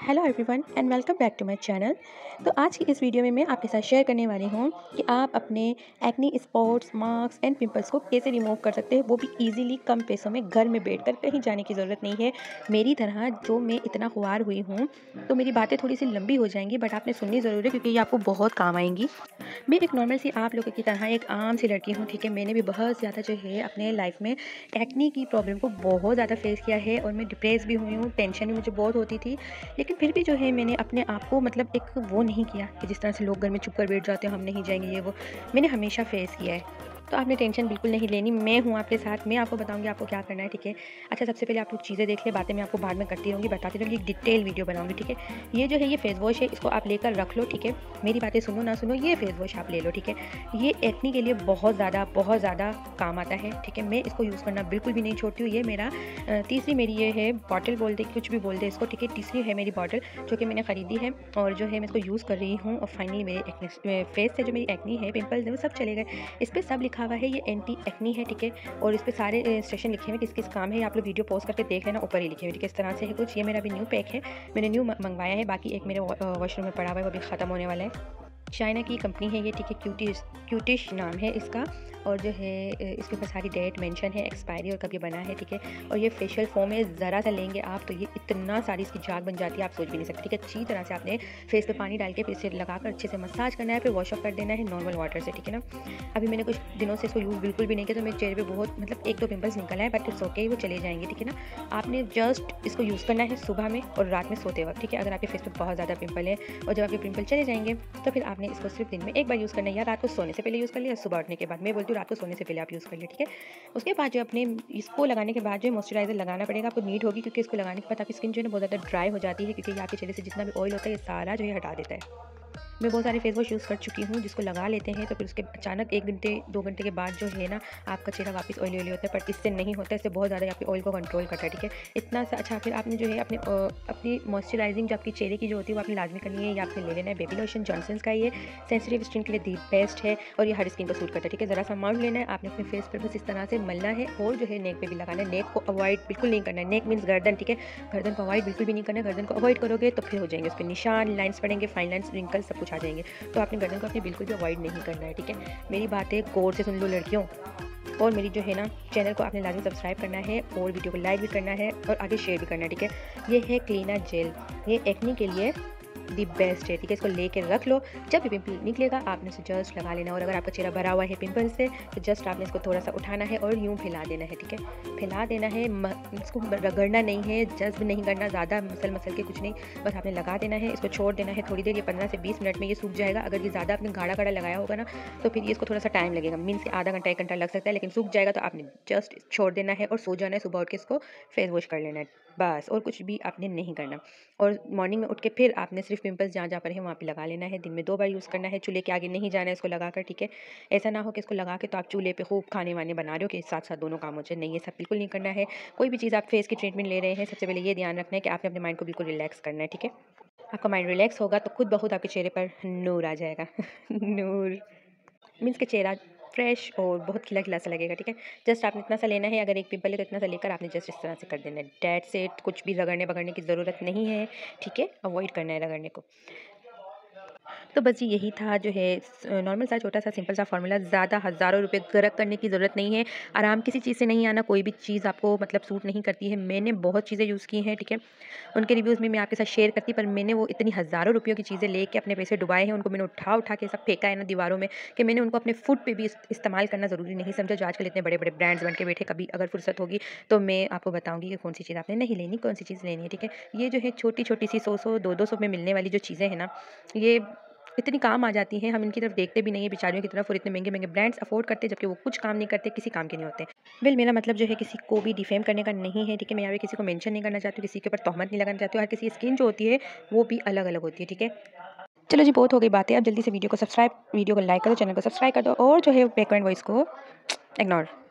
Hello everyone and welcome back to my channel. तो आज की इस वीडियो में मैं आपके साथ शेयर करने वाली हूँ कि आप अपने acne spots, marks and pimples को कैसे रिमूव कर सकते हैं, वो भी इजीली कम पैसों में घर में बैठकर। कहीं जाने की ज़रूरत नहीं है। मेरी तरह जो मैं इतना खुआर हुई हूँ, तो मेरी बातें थोड़ी सी लंबी हो जाएंगी, बट आपने सुननी ज़रूर है क्योंकि ये आपको बहुत काम आएंगी। मैं एक नॉर्मल सी आप लोगों की तरह एक आम सी लड़की हूँ, ठीक है। मैंने भी बहुत ज़्यादा जो है अपने लाइफ में एक्ने की प्रॉब्लम को बहुत ज़्यादा फेस किया है और मैं डिप्रेस भी हुई हूँ, टेंशन भी मुझे बहुत होती थी। लेकिन फिर भी जो है मैंने अपने आप को मतलब एक वो नहीं किया कि जिस तरह से लोग घर में चुप कर बैठ जाते हैं, हम नहीं जाएंगे ये वो। मैंने हमेशा फेस किया है। तो आपने टेंशन बिल्कुल नहीं लेनी, मैं हूँ आपके साथ। मैं आपको बताऊंगी आपको क्या करना है, ठीक है। अच्छा, सबसे पहले आप लोग चीज़ें देख ले, बातें मैं आपको बाद में करती रहूँगी, बताती रहूँगी, एक डिटेल वीडियो बनाऊंगी, ठीक है। ये जो है ये फेस वॉश है, इसको आप लेकर रख लो, ठीक है। मेरी बातें सुनो ना सुनो, ये फेस वॉश आप ले लो, ठीक है। ये एक्ने के लिए बहुत ज़्यादा काम आता है, ठीक है। मैं इसको यूज़ करना बिल्कुल भी नहीं छोड़ती हूँ। ये मेरा तीसरी मेरी ये है बॉटल, बोल दे कुछ भी बोल दे इसको, ठीक है। तीसरी है मेरी बॉटल जो कि मैंने ख़रीदी है और जो है मैं इसको यूज़ कर रही हूँ। और फाइनली मेरे एक्ने फेस से जो मेरी एक्नी है, पिंपल्स है, वो सब चले गए। इस पर सब लिखा हुआ है, ये एंटी एक्नी है, ठीक है। और इस पर सारे इंस्ट्रक्शन लिखे हुए किस किस काम है, आप लोग वीडियो पॉज करके देख लेना, ऊपर ही लिखे हुए, ठीक है। इस तरह से है कुछ। ये मेरा भी न्यू पैक है, मैंने न्यू मंगवाया है। बाकी एक मेरे वॉशरूम में पड़ा हुआ है, वो भी ख़त्म होने वाला है। चाइना की कंपनी है ये, ठीक है। क्यूटिश नाम है इसका। और जो है इसके ऊपर सारी डेट मेंशन है, एक्सपायरी और कब ये बना है, ठीक है। और ये फेशियल फॉर्म है, ज़रा सा लेंगे आप तो ये इतना सारी इसकी जाग बन जाती है, आप सोच भी नहीं सकते, ठीक है। अच्छी तरह से आपने फेस पे पानी डाल के फिर से लगाकर अच्छे से मसाज करना है, फिर वॉश ऑफ कर देना है नॉर्मल वाटर से, ठीक है ना। अभी मैंने कुछ दिनों से इसको यूज़ बिल्कुल भी नहीं किया, तो मेरे चेहरे पे बहुत मतलब एक दो पिंपल्स निकल आए, बट इट्स ओके, वो चले जाएंगे, ठीक है ना। आपने जस्ट इसको यूज़ करना है सुबह में और रात में सोते वक्त, ठीक है। अगर आपके फेस पे बहुत ज़्यादा पिंपल है और जब आपके पिंपल चले जाएंगे तो फिर आपने इसको सिर्फ दिन में एक बार यूज़ करना है, या रात को सोने से पहले यूज़ कर लिया, सुबह उठने के बाद। मैं बोलती हूँ रात को सोने से पहले आप यूज़ कर लिया, ठीक है। उसके बाद जो अपने इसको लगाने के बाद जो मॉइस्चराइजर लगाना पड़ेगा आपको, नीड होगी, क्योंकि इसको लगाने के बाद आपकी स्किन जो है ना बहुत ज़्यादा ड्राई हो जाती है, क्योंकि ये आपके चेहरे से जितना भी ऑयल होता है ये सारा जो है हटा देता है। मैं बहुत सारे फेस वॉश यूज़ कर चुकी हूँ जिसको लगा लेते हैं तो फिर उसके अचानक 1 घंटे 2 घंटे के बाद जो है ना आपका चेहरा वापस ऑयली होता है, पर इससे नहीं होता है। इससे बहुत ज़्यादा आपके ऑयल को कंट्रोल करता है, ठीक है। इतना सा अच्छा फिर आपने जो है अपनी मॉइस्चराइजिंग जो आपकी चेहरे की जो होती है वो आपने लाजमी करनी है, या आपने ले लेना है बेबी लोशन जॉनसन्स का। ये सेंसिटिव स्किन के लिए दी बेस्ट है और ये हर स्किन को सूट करता है, ठीक है। ज़रा सा अमाउंट लेना है आपने अपने फेस पर, बस इस तरह से मलना है और जो है नेक पे भी लगाना है। नेक को अवॉइड बिल्कुल नहीं करना है, नेक मीन्स गर्दन, ठीक है। गर्दन को अवॉइड बिल्कुल भी नहीं करना है। गर्दन को अवॉइड करोगे तो फिर हो जाएंगे उस पर निशान, लाइन्स पड़ेंगे, फाइन लाइन्स, रिंकल सब कुछ आ जाएंगे। तो आपने गर्दन को अपने बिल्कुल भी अवॉइड नहीं करना है, ठीक है। मेरी बातें गौर से सुन लो लड़कियों। और मेरी जो है ना चैनल को आपने लाजमी सब्सक्राइब करना है और वीडियो को लाइक भी करना है और आगे शेयर भी करना है, ठीक है। ये है क्लीनर जेल, ये एक्ने के लिए दी बेस्ट है, ठीक है। इसको लेके रख लो, जब भी पिंपल निकलेगा आपने इसे जस्ट लगा लेना। और अगर आपका चेहरा भरा हुआ है पिंपल से तो जस्ट आपने इसको थोड़ा सा उठाना है और यूँ फैला देना है, ठीक है। फैला देना है, इसको रगड़ना नहीं है, जज्ब नहीं करना ज़्यादा, मसल के कुछ नहीं, बस आपने लगा देना है। इसको छोड़ देना है थोड़ी देर, ये 15 से 20 मिनट में ये सूख जाएगा। अगर ये ज़्यादा आपने गाढ़ा लगाया होगा ना तो फिर ये इसको थोड़ा सा टाइम लगेगा, मीन्स आधा घंटा 1 घंटा लग सकता है, लेकिन सूख जाएगा तो आपने जस्ट छोड़ देना है और सो जाना है। सुबह उठ के इसको फेस वॉश कर लेना है बस, और कुछ भी आपने नहीं करना। और मॉर्निंग में उठ के फिर आपने सिर्फ पिंपल्स जहाँ जहाँ पर है वहाँ पे लगा लेना है। दिन में 2 बार यूज़ करना है, चूल्हे के आगे नहीं जाना है इसको लगाकर, ठीक है। ऐसा ना हो कि इसको लगा के तो आप चूल्हे पे खूब खाने वाने बना रहे हो कि साथ साथ दोनों काम हो जाए, नहीं, ये सब बिल्कुल नहीं करना है। कोई भी चीज़ आप फेस की ट्रीटमेंट ले रहे हैं, सबसे पहले ये ध्यान रखना है कि आपने अपने माइंड को बिल्कुल रिलैक्स करना है, ठीक है। आपका माइंड रिलैक्स होगा तो खुद ब खुद आपके चेहरे पर नूर आ जाएगा नूर मीन्स के चेहरा फ्रेश और बहुत खिला सा लगेगा, ठीक है। जस्ट आपने इतना सा लेना है, अगर एक पिंपल है तो इतना सा लेकर आपने जस्ट इस तरह से कर देना है, डेट से कुछ भी रगड़ने बगड़ने की ज़रूरत नहीं है, ठीक है। अवॉइड करना है रगड़ने को। तो बस जी यही था जो है नॉर्मल सा छोटा सा सिंपल सा फार्मूला, ज़्यादा हज़ारों रुपए खर्च करने की ज़रूरत नहीं है। आराम किसी चीज़ से नहीं आना, कोई भी चीज़ आपको मतलब सूट नहीं करती है। मैंने बहुत चीज़ें यूज़ की हैं, ठीक है। उनके रिव्यूज़ में मैं आपके साथ शेयर करती, पर मैंने वो इतनी हज़ारों रुपयों की चीज़ें लेके अपने पैसे डुबाए हैं, उनको मैंने उठा के सब फेंका है ना दीवारों में, कि मैंने उनको अपने फूड पे भी इस्तेमाल करना ज़रूरी नहीं समझा। जो आजकल इतने बड़े-बड़े ब्रांड्स बन के बैठे, कभी अगर फुर्सत होगी तो मैं आपको बताऊँगी कि कौन-सी चीज़ आपने नहीं लेनी, कौन-सी चीज़ लेनी है, ठीक है। ये जो है छोटी-छोटी सी 100-100, 200-200 में मिलने वाली जो चीज़ें हैं ना, ये इतनी काम आ जाती हैं, हम इनकी तरफ देखते भी नहीं है बेचारियों की तरफ, और इतने महंगे-महंगे ब्रांड्स अफोर्ड करते हैं जबकि वो कुछ काम नहीं करते, किसी काम के नहीं होते। वेल मेरा मतलब जो है किसी को भी डिफेम करने का नहीं है, ठीक है। मैं यहाँ पे किसी को मेंशन नहीं करना चाहती हूँ, किसी के ऊपर तोहमत नहीं लगाना चाहती हूँ। हर किसी की स्किन जो होती है वो भी अलग-अलग होती है, ठीक है। चलो जी, बहुत हो गई बातें, अब जल्दी से वीडियो को लाइक कर दो, चैनल को सब्सक्राइब कर दो और जो है बैकग्राउंड वॉइस को इग्नोर